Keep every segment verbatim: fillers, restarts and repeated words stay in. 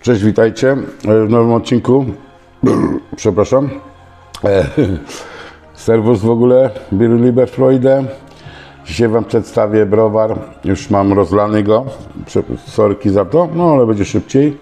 Cześć, witajcie w nowym odcinku. Przepraszam. Serwus w ogóle, Bier Liber Freude. Dzisiaj Wam przedstawię browar. Już mam rozlany go. Sorki za to, no ale będzie szybciej.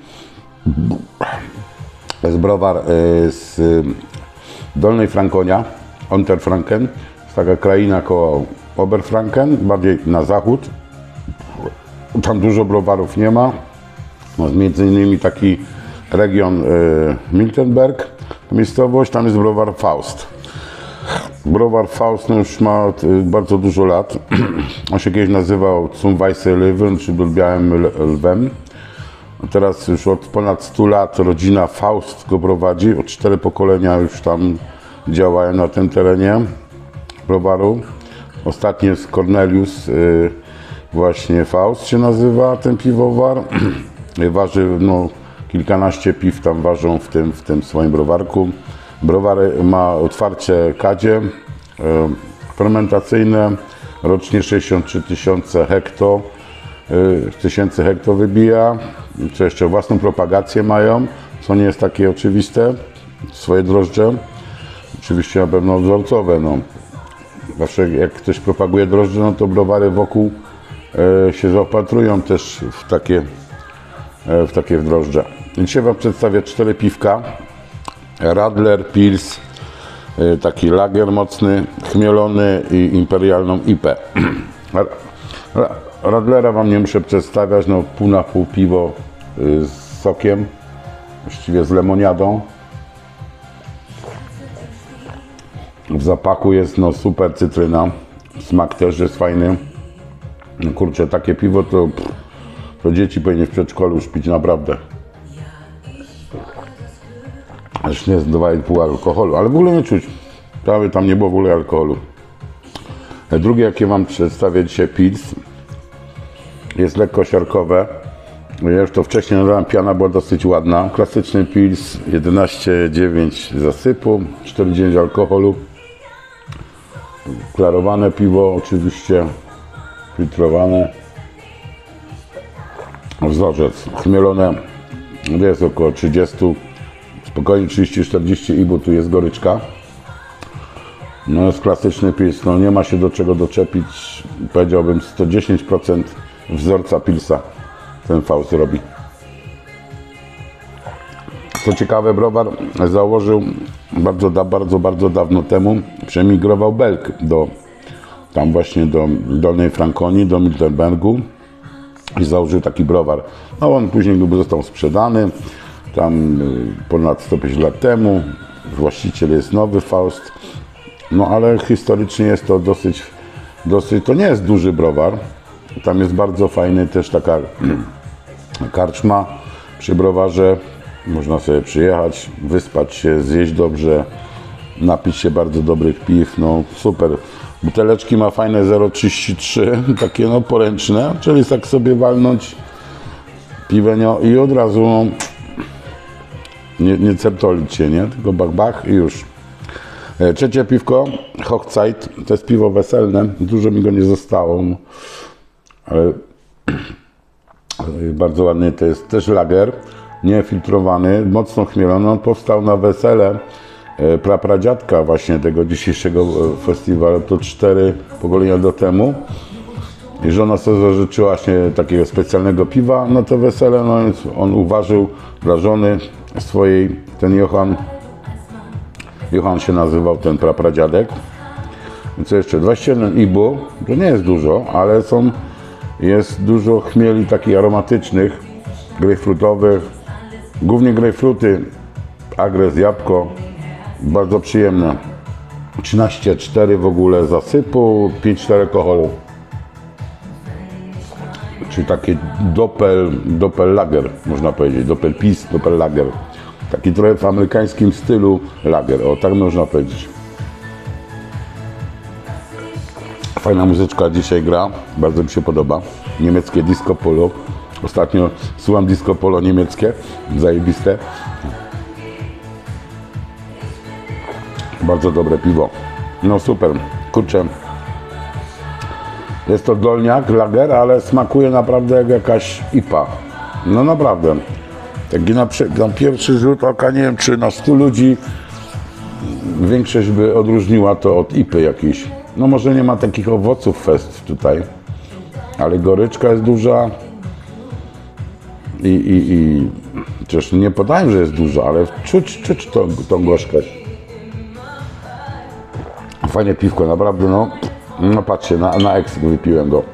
To jest browar z Dolnej Frankonia, Unterfranken. Jest taka kraina koło Oberfranken, bardziej na zachód. Tam dużo browarów nie ma. No, między innymi taki region y, Miltenberg, miejscowość, tam jest browar Faust. Browar Faust no, już ma y, bardzo dużo lat. On się kiedyś nazywał Zum Weiße Löwen, czyli Białym Lwem. Teraz już od ponad stu lat rodzina Faust go prowadzi. Od cztery pokolenia już tam działają na tym terenie browaru. Ostatni jest Cornelius, y, właśnie Faust się nazywa ten piwowar. Waży no, kilkanaście piw tam ważą w tym, w tym swoim browarku. Browar ma otwarcie kadzie e, fermentacyjne, rocznie sześćdziesiąt trzy tysiące hekto, e, tysięcy hekto wybija. Co jeszcze, własną propagację mają, co nie jest takie oczywiste, swoje drożdże. Oczywiście na pewno wzorcowe. No. Zawsze jak ktoś propaguje drożdże, no to browary wokół e, się zaopatrują też w takie w takie drożdże. Dzisiaj Wam przedstawię cztery piwka. Radler, Pils, taki lager mocny, chmielony i imperialną I P A. Radlera Wam nie muszę przedstawiać, no pół na pół piwo z sokiem, właściwie z lemoniadą. W zapachu jest no super cytryna, smak też jest fajny. No kurczę, takie piwo to to dzieci powinny w przedszkolu już pić naprawdę. Aż nie jest dwa i pół alkoholu, ale w ogóle nie czuć. Prawie tam nie było w ogóle alkoholu. Drugie, jakie Wam przedstawię dzisiaj, Pils. Jest lekko siarkowe. Ja już to wcześniej nadałem, piana była dosyć ładna. Klasyczny Pils, jedenaście przecinek dziewięć zasypu, cztery przecinek dziewięć alkoholu. Klarowane piwo, oczywiście filtrowane. Wzorzec chmielone, jest około trzydzieści, spokojnie trzydzieści czterdzieści i bo tu jest goryczka. No jest klasyczny pils, no nie ma się do czego doczepić, powiedziałbym sto dziesięć procent wzorca pilsa ten Faust robi. Co ciekawe, browar założył bardzo, da, bardzo, bardzo dawno temu, przemigrował Belg do, tam właśnie do Dolnej Frankonii, do Miltenbergu. I założył taki browar. No on później został sprzedany, tam ponad sto pięćdziesiąt lat temu. Właściciel jest nowy, Faust. No ale historycznie jest to dosyć, dosyć, to nie jest duży browar. Tam jest bardzo fajny też taka karczma przy browarze. Można sobie przyjechać, wyspać się, zjeść dobrze, napić się bardzo dobrych piw, no super. Buteleczki ma fajne zero przecinek trzydzieści trzy, takie no poręczne, czyli tak sobie walnąć piwenio i od razu no, nie, nie certolić się, nie? Tylko bach, bach i już. Trzecie piwko, Hochzeit, to jest piwo weselne, dużo mi go nie zostało, ale bardzo ładny, to jest też lager, niefiltrowany, mocno chmielony, on powstał na wesele prapradziadka właśnie tego dzisiejszego festiwalu, to cztery pokolenia do temu. I żona sobie zażyczyła właśnie takiego specjalnego piwa na to wesele, no więc on uważył dla żony swojej, ten Johann, Johann się nazywał ten prapradziadek. I co jeszcze? dwadzieścia jeden I B U, to nie jest dużo, ale są, jest dużo chmieli takich aromatycznych, grejpfrutowych, głównie grejpfruty, agres, jabłko. Bardzo przyjemne. trzynaście przecinek cztery w ogóle zasypu, pięć przecinek cztery alkoholu. Czyli taki doppel, doppel lager, można powiedzieć. Doppel Pils, doppel lager. Taki trochę w amerykańskim stylu lager. O, tak można powiedzieć. Fajna muzyczka dzisiaj gra. Bardzo mi się podoba. Niemieckie disco polo. Ostatnio słucham disco polo niemieckie. Zajebiste. Bardzo dobre piwo. No super, kurczę. Jest to dolniak, lager, ale smakuje naprawdę jak jakaś I P A. No naprawdę. taki na, na pierwszy rzut oka, nie wiem, czy na stu ludzi większość by odróżniła to od I P Y jakiejś. No może nie ma takich owoców fest tutaj, ale goryczka jest duża i, i, i chociaż nie podaję, że jest duża, ale czuć, czuć tą, tą gorzkę. Fajne piwko, naprawdę, no, no patrzcie, na, na eks wypiłem go.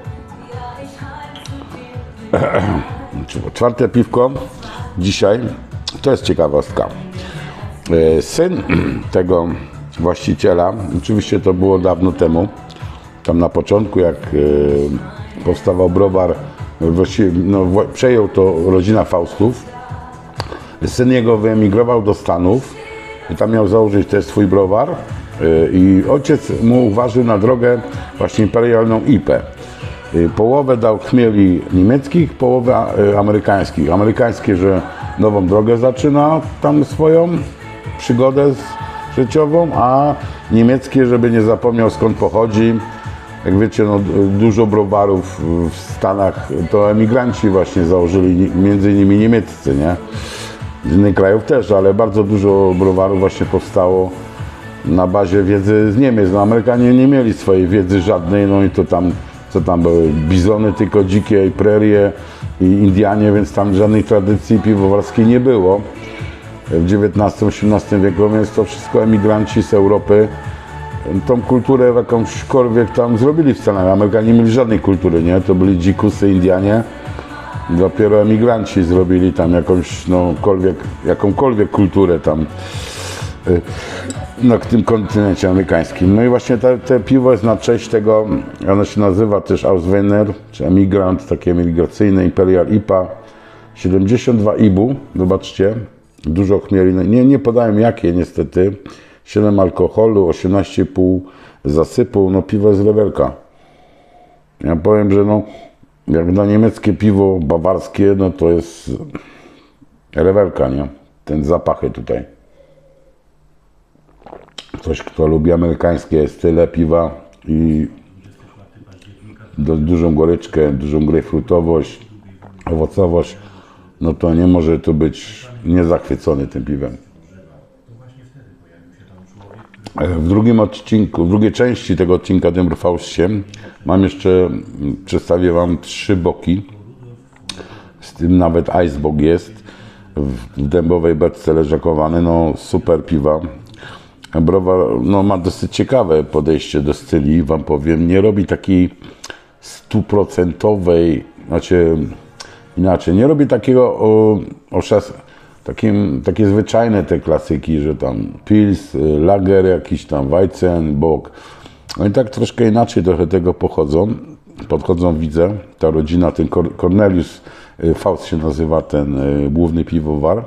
Czwarte piwko dzisiaj, to jest ciekawostka. Syn tego właściciela, oczywiście to było dawno temu, tam na początku, jak powstawał browar, no, przejął to rodzina Faustów. Syn jego wyemigrował do Stanów i tam miał założyć też swój browar i ojciec mu uważał na drogę właśnie imperialną I P Y. Połowę dał chmieli niemieckich, połowę amerykańskich. Amerykańskie, że nową drogę zaczyna tam swoją przygodę życiową, a niemieckie, żeby nie zapomniał skąd pochodzi. Jak wiecie, no, dużo browarów w Stanach to emigranci właśnie założyli, między innymi niemieccy, nie? Z innych krajów też, ale bardzo dużo browarów właśnie powstało na bazie wiedzy z Niemiec. No, Amerykanie nie mieli swojej wiedzy żadnej, no i to tam, co tam były, bizony tylko dzikie i prerie i Indianie, więc tam żadnej tradycji piwowarskiej nie było w dziewiętnastym osiemnastym wieku, więc to wszystko emigranci z Europy tą kulturę jakąśkolwiek tam zrobili w Stanach. Amerykanie nie mieli żadnej kultury, nie? To byli dzikusy, Indianie. Dopiero emigranci zrobili tam jakąś, no, kolwiek, jakąkolwiek kulturę tam na tym kontynencie amerykańskim. No i właśnie te, te piwo jest na cześć tego, ono się nazywa też Auswenner, czy emigrant, takie emigracyjne, Imperial I P A. siedemdziesiąt dwa I B U, zobaczcie, dużo chmieli, nie, nie podają jakie niestety. siedem alkoholu, osiemnaście i pół zasypu, no piwo jest rewelka. Ja powiem, że no, jak na niemieckie piwo bawarskie, no to jest rewelka, nie? Ten zapachy tutaj. Ktoś, kto lubi amerykańskie style piwa i do, dużą goryczkę, dużą grejpfrutowość, owocowość, no to nie może tu być niezachwycony tym piwem. W drugim odcinku, w drugiej części tego odcinka Dębrofaustie mam jeszcze, przedstawię Wam trzy boki, z tym nawet Icebox jest, w dębowej beczce leżakowane, no super piwa. Browar no, ma dosyć ciekawe podejście do styli, Wam powiem, nie robi takiej stuprocentowej, znaczy inaczej, nie robi takiego o, o szas, Takim, takie zwyczajne te klasyki, że tam Pils, Lager, jakiś tam Weizen, Bock. No i tak troszkę inaczej trochę tego pochodzą. Podchodzą, widzę, ta rodzina, ten Cornelius Faust się nazywa, ten główny piwowar.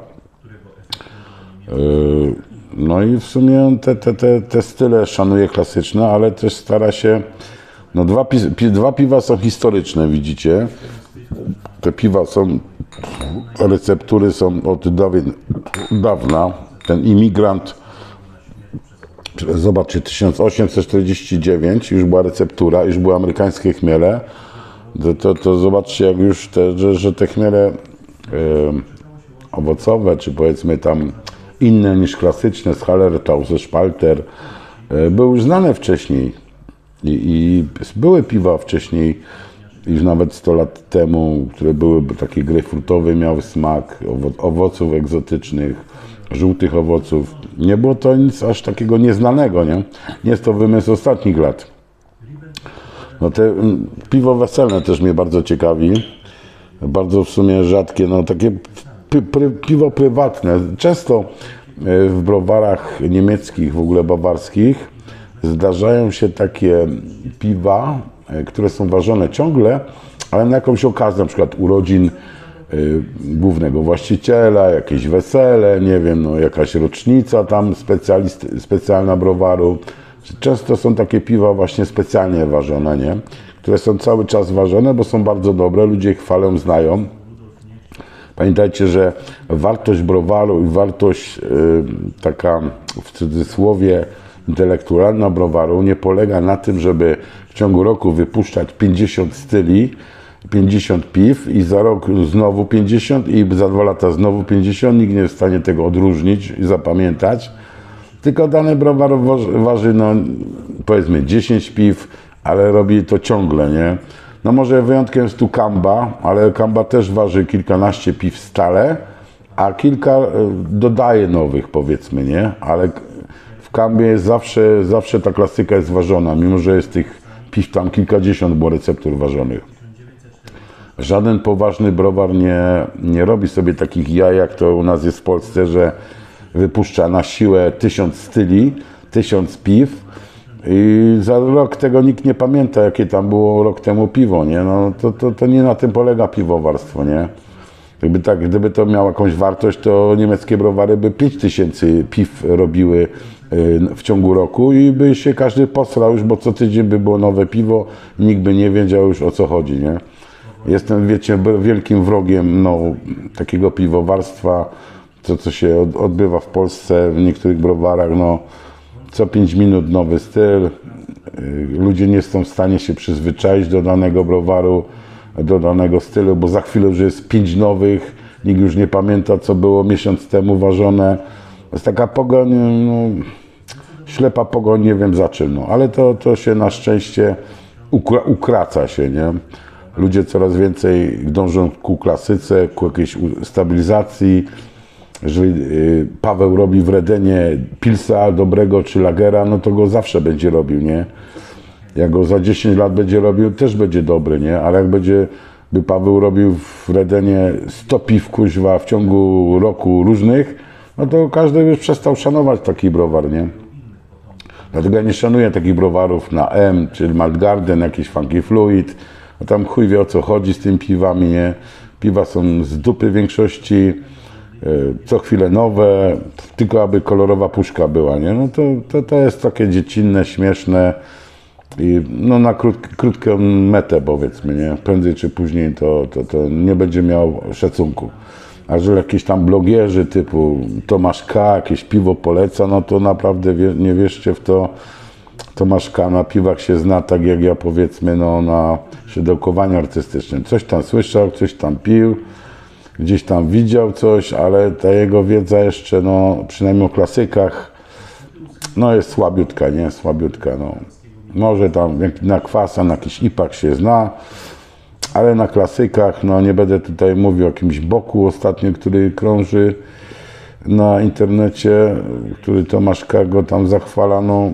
No i w sumie te, te, te, te style szanuje klasyczne, ale też stara się, no dwa, pi, dwa piwa są historyczne, widzicie. Te piwa są, receptury są od dawna. Ten imigrant, zobaczcie, tysiąc osiemset czterdzieści dziewięć, już była receptura, już były amerykańskie chmiele. To, to, to zobaczcie, jak już te, że, że te chmiele e, owocowe, czy powiedzmy tam inne niż klasyczne, z Hallertau, ze Spalter, e, były już znane wcześniej. I, i były piwa wcześniej, już nawet sto lat temu, które były takie grejpfrutowe, miały smak owoców egzotycznych, żółtych owoców. Nie było to nic aż takiego nieznanego, nie? Nie jest to wymysł ostatnich lat. No te piwo weselne też mnie bardzo ciekawi. Bardzo w sumie rzadkie, no takie pi, pi, piwo prywatne. Często w browarach niemieckich, w ogóle bawarskich, zdarzają się takie piwa, które są ważone ciągle, ale na jakąś okazję, na przykład urodzin y, głównego właściciela, jakieś wesele, nie wiem, no, jakaś rocznica tam specjalna browaru. Często są takie piwa właśnie specjalnie ważone, nie? Które są cały czas ważone, bo są bardzo dobre, ludzie ich chwalą, znają. Pamiętajcie, że wartość browaru i wartość y, taka w cudzysłowie intelektualna browaru nie polega na tym, żeby w ciągu roku wypuszczać pięćdziesiąt styli pięćdziesiąt piw i za rok znowu pięćdziesiąt i za dwa lata znowu pięćdziesiąt. Nikt nie jest w stanie tego odróżnić i zapamiętać. Tylko dany browar waży, no, powiedzmy dziesięć piw, ale robi to ciągle, nie? No może wyjątkiem jest tu Kamba, ale Kamba też waży kilkanaście piw stale, a kilka dodaje nowych, powiedzmy, nie? Ale w Kambie jest zawsze, zawsze ta klasyka jest ważona, mimo że jest tych piw tam kilkadziesiąt było receptur ważonych. Żaden poważny browar nie, nie robi sobie takich jaj, jak to u nas jest w Polsce, że wypuszcza na siłę tysiąc styli, tysiąc piw i za rok tego nikt nie pamięta, jakie tam było rok temu piwo, nie? No, to, to, to nie na tym polega piwowarstwo, nie? Gdyby, tak, gdyby to miało jakąś wartość, to niemieckie browary by pięć tysięcy piw robiły w ciągu roku i by się każdy posrał już, bo co tydzień by było nowe piwo i nikt by nie wiedział już, o co chodzi, nie? Jestem, wiecie, wielkim wrogiem, no, takiego piwowarstwa, to co się odbywa w Polsce, w niektórych browarach, no, co pięć minut nowy styl, ludzie nie są w stanie się przyzwyczaić do danego browaru, do danego stylu, bo za chwilę już jest pięć nowych, nikt już nie pamięta, co było miesiąc temu ważone. To jest taka pogoń, no, ślepa pogoń, nie wiem za czym, no, ale to, to się na szczęście ukra ukraca się, nie? Ludzie coraz więcej dążą ku klasyce, ku jakiejś stabilizacji. Jeżeli Paweł robi w Redenie pilsa dobrego czy lagera, no to go zawsze będzie robił, nie? Jak go za dziesięć lat będzie robił, też będzie dobry, nie? Ale jak będzie, by Paweł robił w Redenie sto piw, kuźwa, w ciągu roku różnych, no to każdy już przestał szanować taki browar, nie? Dlatego ja nie szanuję takich browarów na M, czy Malt Garden, jakiś Funky Fluid, a tam chuj wie, o co chodzi z tymi piwami, nie? Piwa są z dupy w większości, co chwilę nowe, tylko aby kolorowa puszka była, nie? No to, to, to jest takie dziecinne, śmieszne i no na krót, krótką metę, powiedzmy, nie? Prędzej czy później to, to, to nie będzie miał szacunku. A że jakieś tam blogierzy typu Tomasz K. jakieś piwo poleca, no to naprawdę wie, nie wierzcie w to. Tomasz K. na piwach się zna tak jak ja, powiedzmy, no, na szydełkowaniu artystycznym. Coś tam słyszał, coś tam pił, gdzieś tam widział coś, ale ta jego wiedza jeszcze, no, przynajmniej o klasykach, no jest słabiutka, nie? Słabiutka, no. Może tam na kwasa, na jakiś ipak się zna, ale na klasykach, no nie będę tutaj mówił o jakimś boku ostatnio, który krąży na internecie, który Tomasz K. go tam zachwala, no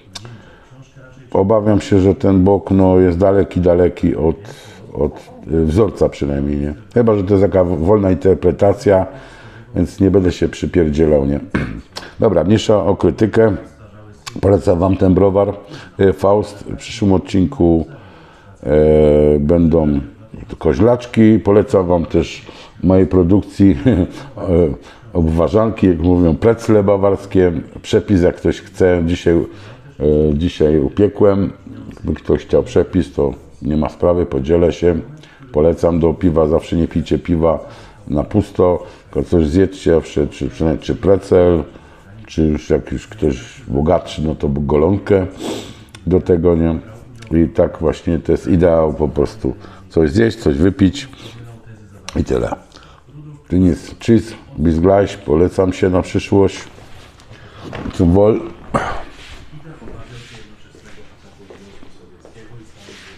obawiam się, że ten bok, no, jest daleki, daleki od, od wzorca przynajmniej, nie? Chyba że to jest taka wolna interpretacja, więc nie będę się przypierdzielał, nie? Dobra, mniejsza o krytykę. Polecam wam ten browar Faust. W przyszłym odcinku e, będą koźlaczki. Polecam wam też mojej produkcji obwarzanki, jak mówią, precle bawarskie. Przepis, jak ktoś chce. Dzisiaj, e, dzisiaj upiekłem. Gdyby ktoś chciał przepis, to nie ma sprawy, podzielę się. Polecam do piwa, zawsze nie pijcie piwa na pusto, tylko coś zjedzcie, czy, czy, czy precel, czy już jak już ktoś bogatszy, no to golonkę do tego, nie? I tak właśnie to jest ideał, po prostu coś zjeść, coś wypić i tyle. Tynjest cheese, bis gleich, polecam się na przyszłość. Zum Wohl.